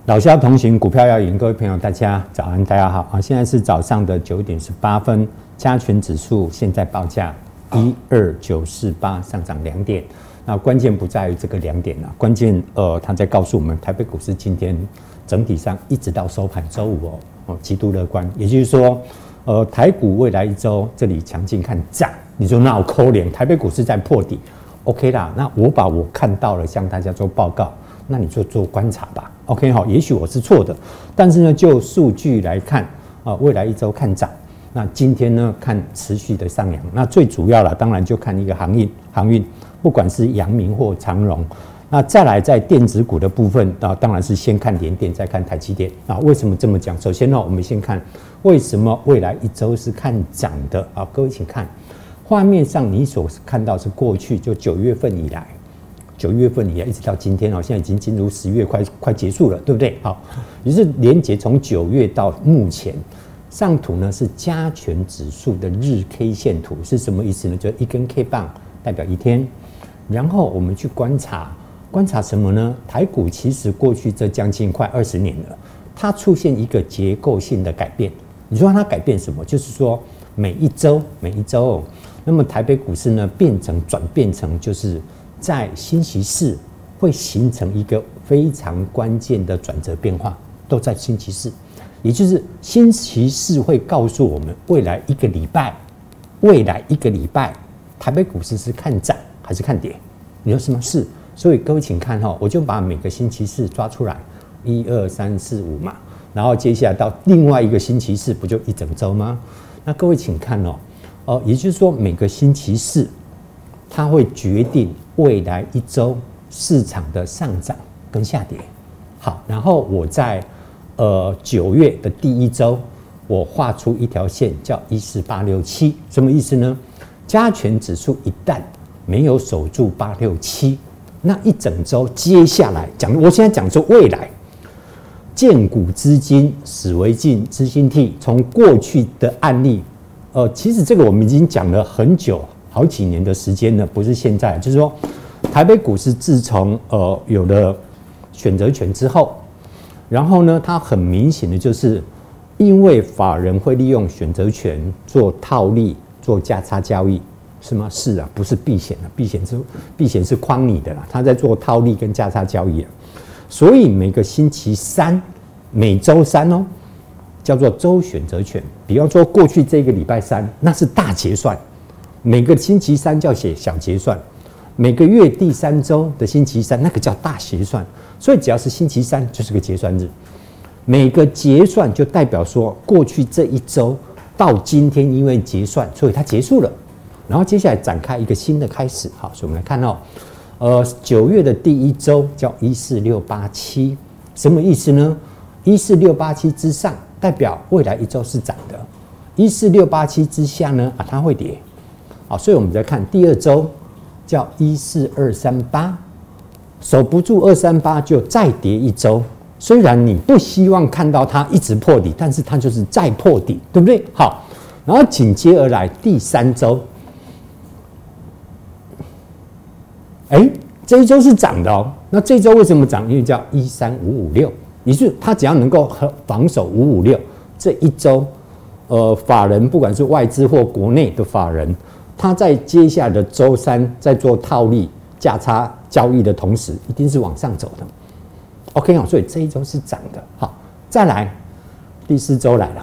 老萧同行，股票要赢，各位朋友，大家早安，大家好啊！现在是早上的9点18分，加权指数现在报价12948，上涨2点。那关键不在于这个2点啊，关键他在告诉我们，台北股市今天整体上一直到收盘周五极度乐观，也就是说，台股未来一周这里强劲看涨，你说那我扣脸，台北股市在破底 ，OK 啦，那我把我看到了向大家做报告。那你就做观察吧 ，OK 好，也许我是错的，但是呢，就数据来看未来一周看涨，那今天呢看持续的上扬，那最主要了，当然就看一个航运，不管是阳明或长荣，那再来在电子股的部分当然是先看联电，再看台积电啊。为什么这么讲？首先呢，我们先看为什么未来一周是看涨的啊？各位请看画面上你所看到是过去就9月份以来。9月份以来一直到今天现在已经进入10月快结束了，对不对？好，也就是连结从9月到目前，上图呢是加权指数的日 K 线图，是什么意思呢？就一根 K 棒代表一天，然后我们去观察什么呢？台股其实过去这将近快20年了，它出现一个结构性的改变。你说它改变什么？就是说每一周，那么台北股市呢转变成就是在星期四会形成一个非常关键的转折变化，都在星期四，也就是星期四会告诉我们未来一个礼拜，台北股市是看涨还是看跌？你说什么是？所以各位请看我就把每个星期四抓出来，1、2、3、4、5嘛，然后接下来到另外一个星期四，不就一整周吗？那各位请看也就是说每个星期四，它会决定未来一周市场的上涨跟下跌。好，然后我在9月的第一周，我画出一条线叫14867，什么意思呢？加权指数一旦没有守住867，那一整周接下来我现在讲说未来，荐股资金史为进，资金替，从过去的案例，其实这个我们已经讲了很久。好几年的时间了，不是现在，就是说，台北股市自从有了选择权之后，然后呢，它很明显的就是因为法人会利用选择权做套利、做价差交易，是吗？是啊，不是避险的，避险是诓你的啦，他在做套利跟价差交易啊。所以每个星期三，每周三叫做周选择权。比方说过去这个礼拜三，那是大结算。每个星期三叫写小结算，每个月第3周的星期三那个叫大结算，所以只要是星期三就是个结算日。每个结算就代表说过去这一周到今天因为结算，所以它结束了，然后接下来展开一个新的开始。好，所以我们来看9月的第一周叫14687，什么意思呢？14687之上代表未来一周是涨的，14687之下呢它会跌。好，所以我们再看第二周叫14238，守不住238就再跌一周。虽然你不希望看到它一直破底，但是它就是再破底，对不对？好，然后紧接而来第3周，这一周是涨的那这一周为什么涨？因为叫13556，也就是它只要能够防守556，这一周法人不管是外资或国内的法人。他在接下来的周三在做套利价差交易的同时，一定是往上走的。OK 所以这一周是涨的。好，再来第4周来了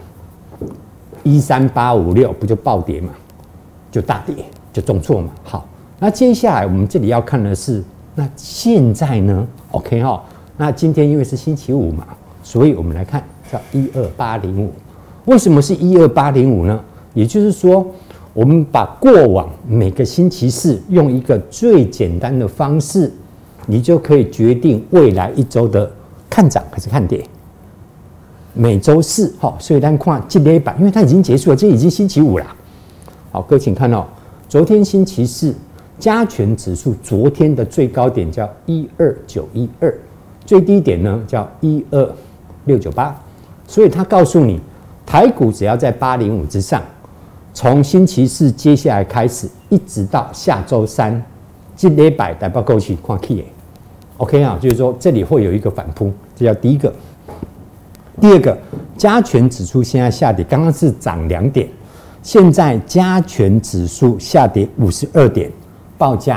，13856不就暴跌嘛，就大跌，就重挫嘛。好，那接下来我们这里要看的是，那现在呢 ？OK 那今天因为是星期五嘛，所以我们来看叫12805。为什么是12805呢？也就是说。我们把过往每个星期四用一个最简单的方式，你就可以决定未来一周的看涨还是看跌。每周四，所以咱看这礼拜，因为它已经结束了，这已经星期五了。好，各位请看昨天星期四，加权指数昨天的最高点叫12912，最低点呢叫12698，所以它告诉你，台股只要在805之上。从星期四接下来开始，一直到下周三，这礼拜台北过去看起的 ，OK 就是说这里会有一个反扑，这叫第一个。 第二个，加权指数现在下跌，刚刚是涨2点，现在加权指数下跌52点，报价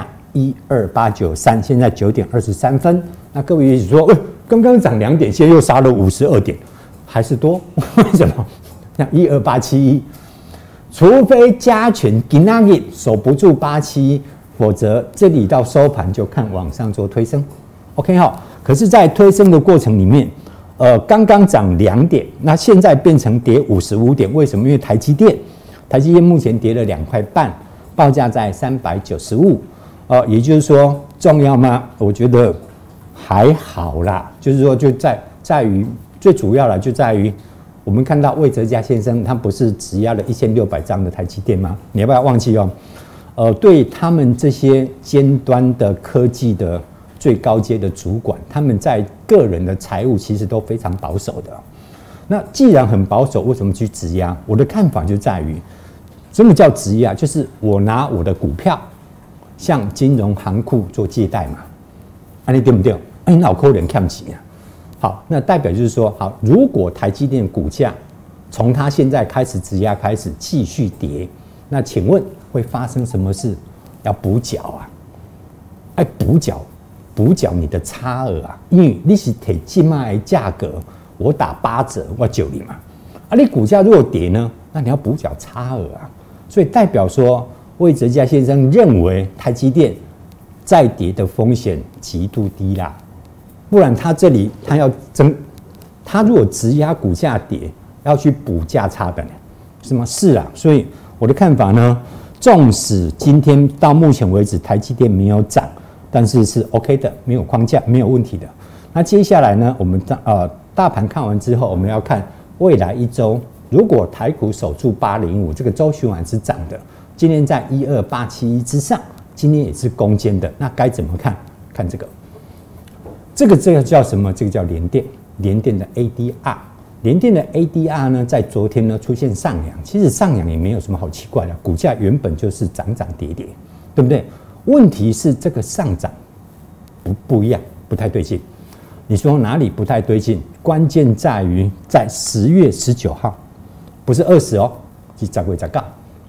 12893，现在9点23分。那各位也许说，刚刚涨2点，现在又杀了52点，还是多？为什么？那12871，除非加权今天守不住871，否则这里到收盘就看往上做推升。OK 哈，可是，在推升的过程里面，刚刚涨2点，那现在变成跌55点，为什么？因为台积电目前跌了2块半，报价在395，也就是说重要吗？我觉得还好啦，就是说就在于最主要的就在于我们看到魏哲家先生他不是质押了1600张的台积电吗？你要不要忘记哦？对他们这些尖端的科技的最高阶的主管，他们在个人的财务其实都非常保守的。那既然很保守，为什么去质押？我的看法就在于，什么叫质押？就是我拿我的股票向金融行库做借贷嘛，你对不对？你脑壳人看不起啊。好，那代表就是说，好，如果台积电股价从它现在开始质押开始继续跌，那请问会发生什么事？要补缴啊！补缴你的差额啊，因为你是提现卖的价格，我打8折，我9你嘛。你股价如果跌呢，那你要补缴差额啊。所以代表说，魏哲家先生认为台积电再跌的风险极度低啦，不然他这里他如果质押股价跌，要去补价差的呢，是吗？是啊。所以我的看法呢，纵使今天到目前为止台积电没有涨，但是是 OK 的，没有框架，没有问题的。那接下来呢，我们大盘看完之后，我们要看未来1周，如果台股守住805，这个周循环是涨的，今天在12871之上，今天也是攻坚的，那该怎么看？看这个，这个叫什么？这个叫联电的 ADR。联电的 ADR 呢，在昨天呢出现上扬，其实上扬也没有什么好奇怪的，股价原本就是涨涨跌跌，对不对？问题是这个上涨不一样，不太对劲。你说哪里不太对劲？关键在于在10月19号，不是20哦，是10月19号。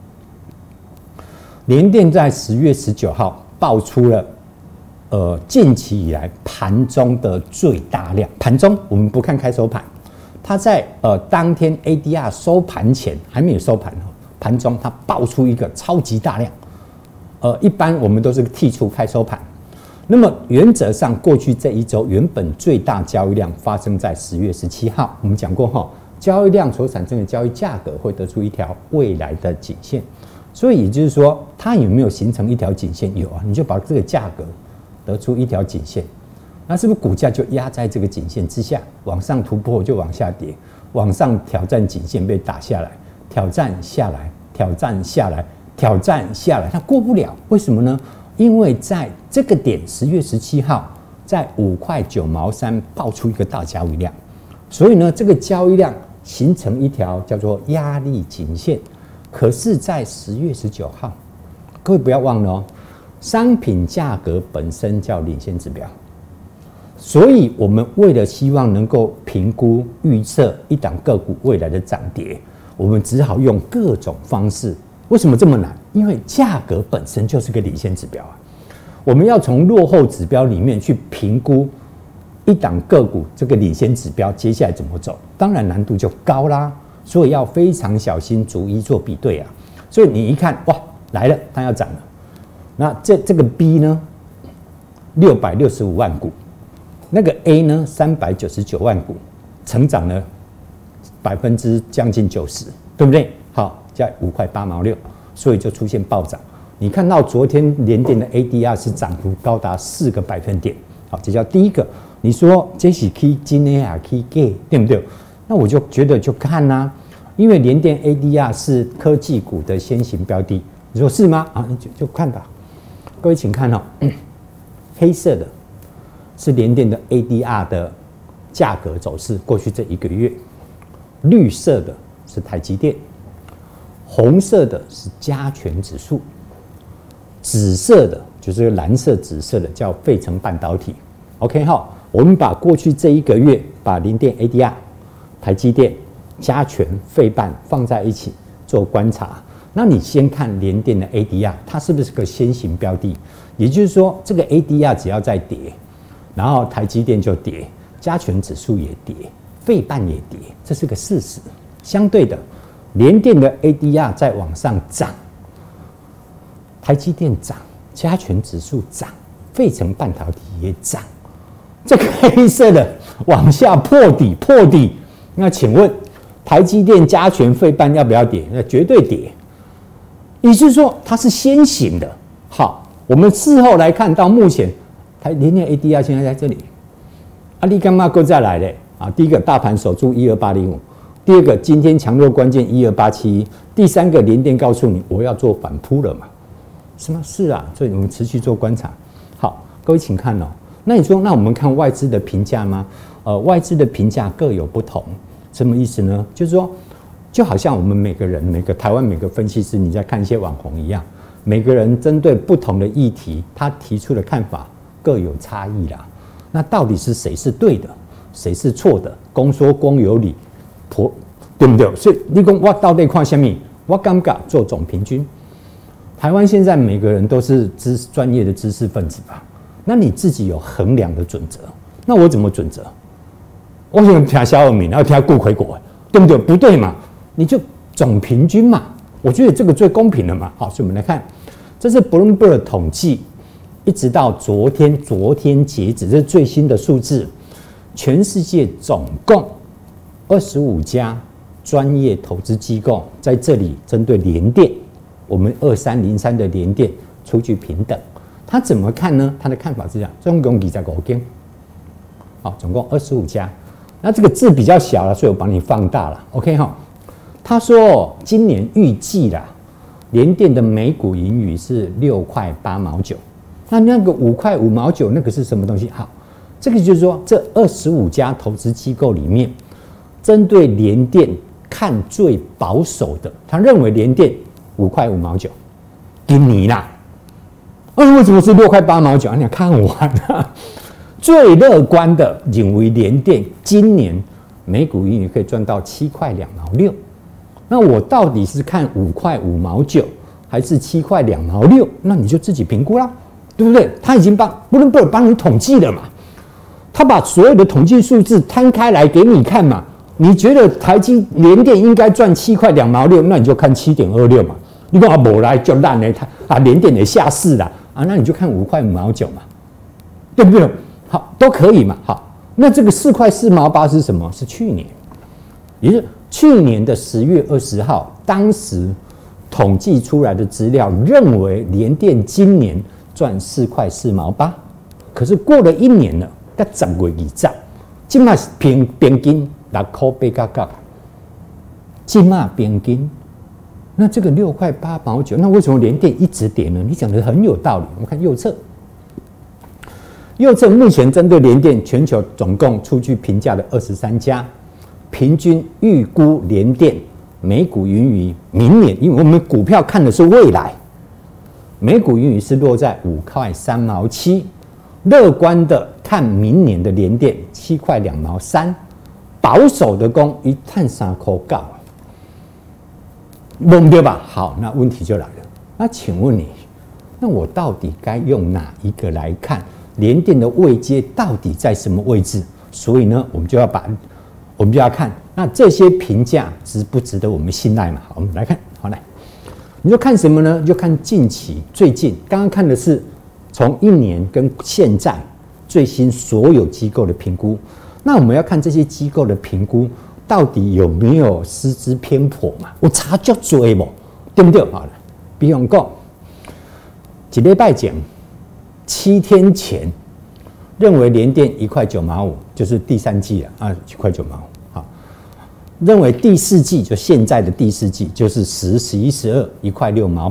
联电在10月19号爆出了近期以来盘中的最大量。盘中我们不看开收盘，它在当天 ADR 收盘前还没有收盘，盘中它爆出一个超级大量。一般我们都是剔除开收盘。那么原则上，过去这1周原本最大交易量发生在10月17号。我们讲过哈，交易量所产生的交易价格会得出一条未来的颈线。所以也就是说，它有没有形成一条颈线？有啊，你就把这个价格得出一条颈线，那是不是股价就压在这个颈线之下，往上突破就往下跌，往上挑战颈线被打下来，挑战下来，挑战下来，挑战下来，它过不了，为什么呢？因为在这个点10月17号，在5块9毛3爆出一个大交易量，所以呢，这个交易量形成一条叫做压力颈线。可是，在10月19号，各位不要忘了哦，商品价格本身叫领先指标，所以我们为了希望能够评估预测一档个股未来的涨跌，我们只好用各种方式。为什么这么难？因为价格本身就是个领先指标啊，我们要从落后指标里面去评估一档个股这个领先指标接下来怎么走，当然难度就高啦，所以要非常小心，逐一做比对啊。所以你一看，哇，来了，它要涨了。那这个 B 呢，665万股，那个 A 呢，399万股，成长了将近90%，对不对？好，在5块8毛6，所以就出现暴涨。你看到昨天联电的 ADR 是涨幅高达4个百分点，好，这叫第一个。你说这是可以今天啊可以给，对不对？那我就觉得就看啦，因为联电 ADR 是科技股的先行标的，你说是吗？啊，你就看吧。各位请看哦，黑色的是联电的 ADR 的价格走势，过去这1个月；绿色的是台积电，红色的是加权指数，紫色的就是蓝色、紫色的叫费城半导体。OK 哈，我们把过去这1个月把联电 ADR 台积电、嘉全、费半放在一起做观察。那你先看联电的 ADR， 它是不是个先行标的？也就是说，这个 ADR 只要再跌，然后台积电就跌，加权指数也跌，费半也跌，这是个事实。相对的，联电的 ADR 在往上涨，台积电涨，加权指数涨，费城半导体也涨，这个黑色的往下破底，那请问台积电、加权、费半要不要跌？那绝对跌。也就是说，它是先行的。好，我们事后来看到目前，联电 ADR 现在在这里，你干嘛够再来嘞？第一个大盘守住12805，第二个今天强弱关键12871，第三个联电告诉你我要做反扑了嘛？什么是啊？所以我们持续做观察。好，各位请看哦。那你说，那我们看外资的评价吗？外资的评价各有不同，什么意思呢？就是说，就好像我们每个台湾每个分析师，你在看一些网红一样，每个人针对不同的议题，他提出的看法各有差异啦。那到底是谁是对的，谁是错的？公说公有理，对不对？所以你说我到底看什么？我感觉做总平均。台湾现在每个人都是专业的知识分子吧？那你自己有衡量的准则。那我怎么准则？我想听萧尔敏，然后听顾奎国，对不对？不对嘛？你就总平均嘛。我觉得这个最公平了嘛。好，所以我们来看，这是 Bloomberg 的统计，一直到昨天截止，这是最新的数字。全世界总共25家专业投资机构在这里针对联电，我们2303的联电出具平等。他怎么看呢？他的看法是这样：总共25间，好，总共25家。那这个字比较小了，所以我帮你放大了。OK 哈。他说今年预计啦，联电的每股盈余是6块8毛9。那个5块5毛9那个是什么东西？好，这个就是说这25家投资机构里面，针对联电看最保守的，他认为联电5块5毛9，今年啦。为什么是6块8毛9？你看完了。最乐观的认为联电今年每股盈余可以赚到7块2毛6。那我到底是看5块5毛9，还是7块2毛6？那你就自己评估啦，对不对？他已经Bloomberg帮你统计了嘛，他把所有的统计数字摊开来给你看嘛。你觉得联电应该赚7块2毛6，那你就看7.26嘛。你讲没来就烂呢，联电也下市了那你就看5块5毛9嘛，对不对？好，都可以嘛。好，那这个4块4毛8是什么？是去年，也就是去年的10月20号，当时统计出来的资料认为联电今年赚4块4毛8，可是过了1年了，到10月20日，今嘛平均6块8角，今嘛平均。那这个6块8毛9，那为什么联电一直跌呢？你讲的很有道理。我们看右侧，目前针对联电全球总共出具评价的23家，平均预估联电每股盈余明年，因为我们股票看的是未来，每股盈余是落在5块3毛7，乐观的看明年的联电7块2毛3，保守的讲一探3块9。弄对吧？好，那问题就来了。那请问你，那我到底该用哪一个来看联电的位阶到底在什么位置？所以呢，我们就要看那这些评价值不值得我们信赖嘛？好，我们来看，好来，你就看什么呢？就看最近，刚刚看的是从1年跟现在最新所有机构的评估。那我们要看这些机构的评估。到底有没有失之偏颇嘛？我查足多无，对不对？好了，比方讲，一礼拜前7天前，认为联电1块9毛5，就是第3季了1块9毛5。好，认为第4季就现在的第4季就是10、11、12 1块6毛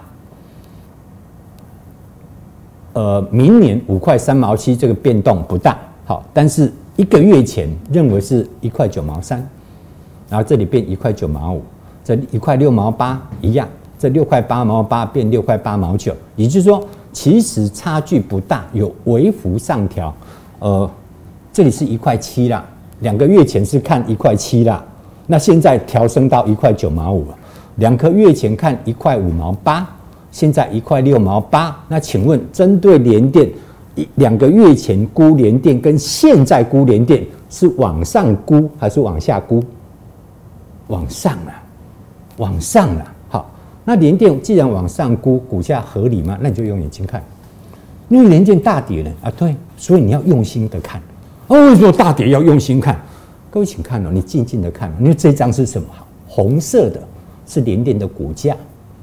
8。明年5块3毛7，这个变动不大。好，但是1个月前认为是1块9毛3，然后这里变1块9毛5，这1块6毛8一样，这6块8毛8变6块8毛9，也就是说其实差距不大，有微幅上调。这里是1块7啦， 2个月前是看1块7啦，那现在调升到1块9毛5了。2个月前看1块5毛8，现在1块6毛8。那请问，针对联电，2个月前估联电跟现在估联电是往上估还是往下估？往上了，往上了。好，那联电既然往上估，股价合理吗？那你就用眼睛看，因为联电大跌了啊，对，所以你要用心的看。为什么大跌要用心看？各位请看哦，你静静的看，因为这张是什么？红色的是联电的股价，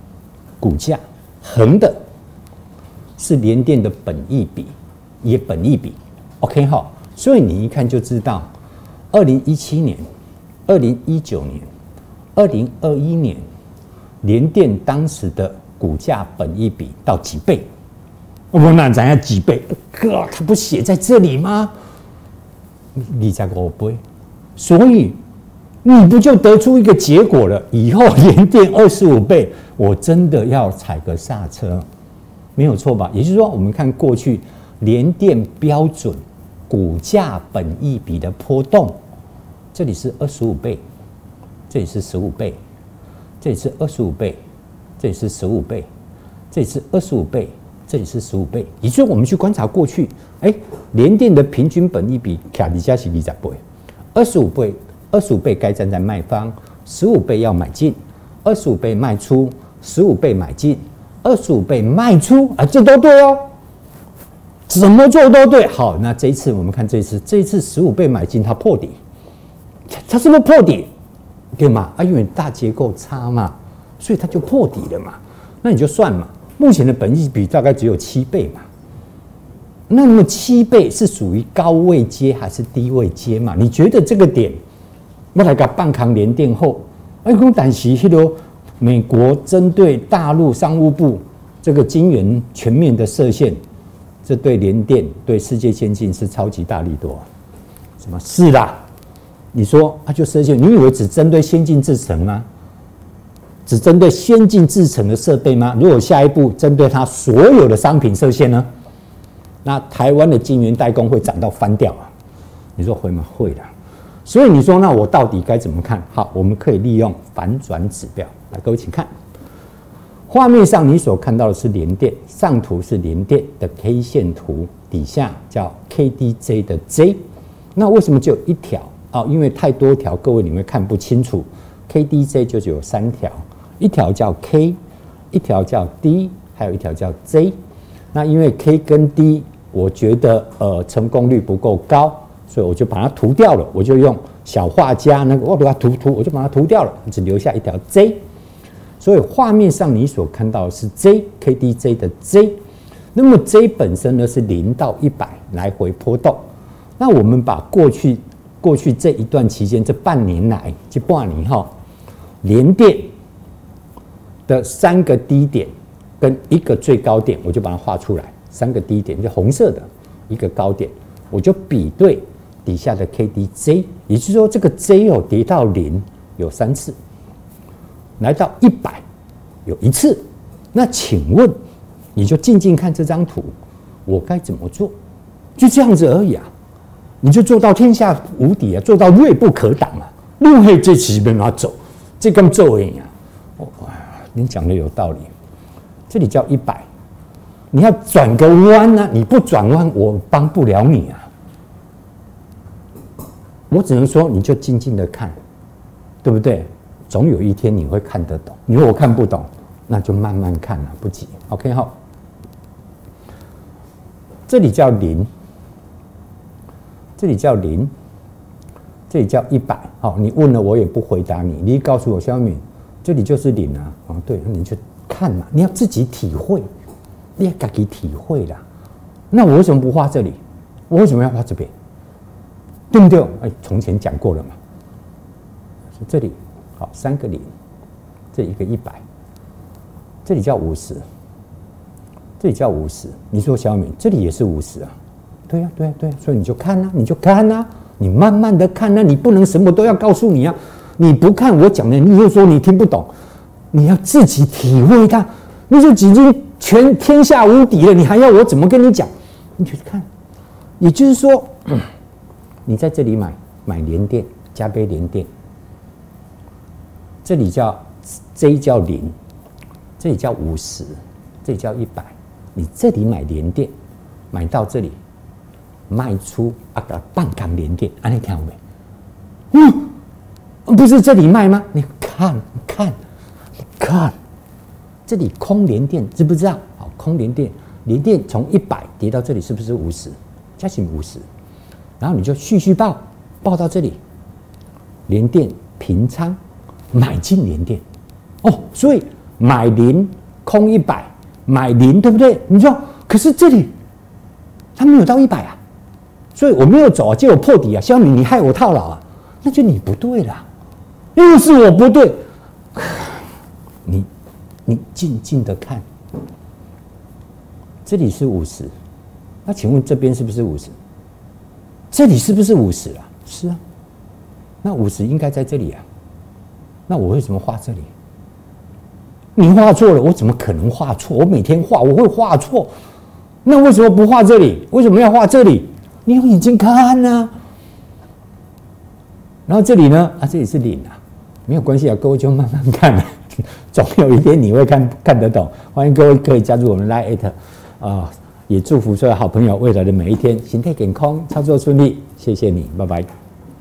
横的是联电的本益比，也本益比 ，OK 哈。所以你一看就知道，2017年、2019年、2021年，联电当时的股价本益比到几倍？我哪知道几倍？哥，他不写在这里吗？25倍，所以你不就得出一个结果了？以后联电25倍，我真的要踩个刹车，没有错吧？也就是说，我们看过去联电标准股价本益比的波动，这里是25倍，这里是15倍，这里是25倍，这里是15倍，这里是25倍。这里是15倍，也就是我们去观察过去，联电的平均本益比卡底下是20倍，25倍该站在卖方，15倍要买进，25倍卖出，15倍买进，25倍卖出啊，这都对哦，怎么做都对。好，那这一次我们看这一次15倍买进它破底，它是不是破底？对吗？因为大结构差嘛，所以它就破底了嘛，那你就算嘛。目前的本益比大概只有7倍嘛，那么7倍是属于高位接还是低位接嘛？你觉得这个点，我来个半扛联电后，但是美国针对大陆商务部这个晶圆全面的设限，这对联电对世界先进是超级大利多。什么是啦？你说它就设限，你以为只针对先进制程吗？只针对先进制程的设备吗？如果下一步针对它所有的商品设限呢？那台湾的晶圆代工会涨到翻掉啊！你说会吗？会的。所以你说那我到底该怎么看？好，我们可以利用反转指标来，各位请看，画面上你所看到的是联电，上图是联电的 K 线图，底下叫 KDJ 的 J。那为什么只有一条啊？因为太多条，各位你会看不清楚。KDJ 就只有3条。一条叫 K， 一条叫 D， 还有一条叫 J。那因为 K 跟 D， 我觉得成功率不够高，所以我就把它涂掉了。我就用小画家那个，我把它涂，我就把它涂掉了，只留下一条 J。所以画面上你所看到的是 J，KDJ 的 J。那么 J 本身呢是0到100来回波动。那我们把过去这一段期间，这半年来，这半年哈，联电的3个低点跟1个最高点，我就把它画出来。3个低点就红色的，1个高点，我就比对底下的 KDJ， 也就是说这个 J 跌到0有3次，来到100有1次。那请问，你就静静看这张图，我该怎么做？就这样子而已啊，你就做到天下无敌啊，做到锐不可挡啊，路黑这期没法走，这根走而已啊。你讲的有道理，这里叫100，你要转个弯啊，你不转弯，我帮不了你啊。我只能说，你就静静的看，对不对？总有一天你会看得懂。你说我看不懂，那就慢慢看了，不急。OK 好，这里叫0，这里叫0，这里叫100。好，你问了我也不回答你，你告诉我小敏。这里就是0啊，对，你就看嘛，你要自己体会，你要自己体会啦。那我为什么不画这里？我为什么要画这边？对不对？从前讲过了嘛。这里好，3个0，这一个100，这里叫50，这里叫50。你说小敏，这里也是50啊？对呀，对呀，对呀。所以你就看啊，你就看啊，你慢慢的看啊，你不能什么都要告诉你啊。你不看我讲的，你又说你听不懂，你要自己体会它。你就已经全天下无敌了，你还要我怎么跟你讲？你去看，也就是说，你在这里买， 买联电，加倍联电，这里这一叫0，这里叫50，这里叫100。你这里买联电，买到这里，卖出半港联电，你听到没？不是这里卖吗？你看，这里空联电，知不知道？好，空联电，联电从100跌到这里，是不是50？加起50，然后你就续报到这里，联电平仓买进联电，所以买0空100，买0，对不对？你说，可是这里它没有到100啊，所以我没有走啊，结果破底啊，小米你害我套牢啊，那就你不对啦，又是我不对，你静静的看，这里是50，那请问这边是不是50？这里是不是50啊？是啊，那50应该在这里啊，那我为什么画这里？你画错了，我怎么可能画错？我每天画，我会画错，那为什么不画这里？为什么要画这里？你用眼睛看啊。然后这里呢？这里是0啊，没有关系啊，各位就慢慢看啊，总有一天你会看得懂。欢迎各位可以加入我们 Line@ 也祝福所有好朋友未来的每一天形态健康，操作顺利。谢谢你，拜拜。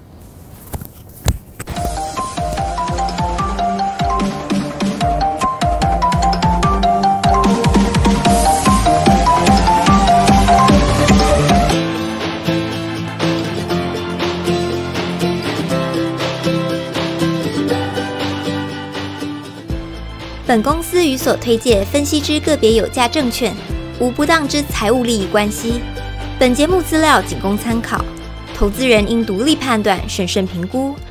本公司与所推介分析之个别有价证券无不当之财务利益关系。本节目资料仅供参考，投资人应独立判断、审慎评估，